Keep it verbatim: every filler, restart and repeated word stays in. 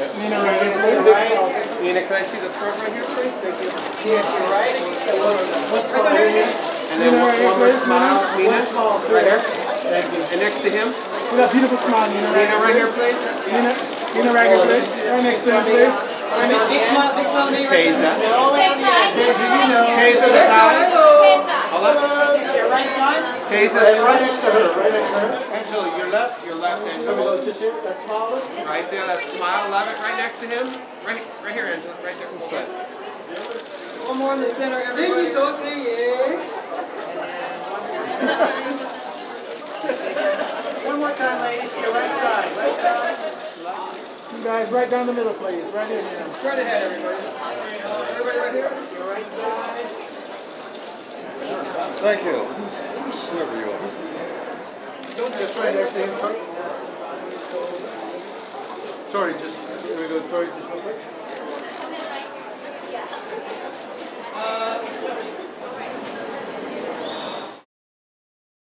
Nina, right here, please. Nina, can I see the front right here, please? Thank you. Yeah, to your right. What's right there? And then one, one more smile. Nina, right here. Thank you. And next to him? With that beautiful smile, Nina. Nina, right here, please. Nina, Nina, right here, please. Right next to him, please. Big smile, big smile, Nina. Taissa. Taissa, you know. Taissa, the side. Hold on. Your right side. Taissa. Right next to her, right next to her. Angela, your left, your left, Angela. Just here, that smile. Right there, that smile, love it, right next to him. Right, right here, Angela, right there, come slide. One more in the center, everybody. One more time, ladies, to your right side. Right side. You guys, right down the middle, please. Right here, Nina. Straight ahead, everybody. Everybody right here. Your right side. Thank you. Whoever you are. Just right next to him, Tory. Tory, just, here we go, Tory, just real quick.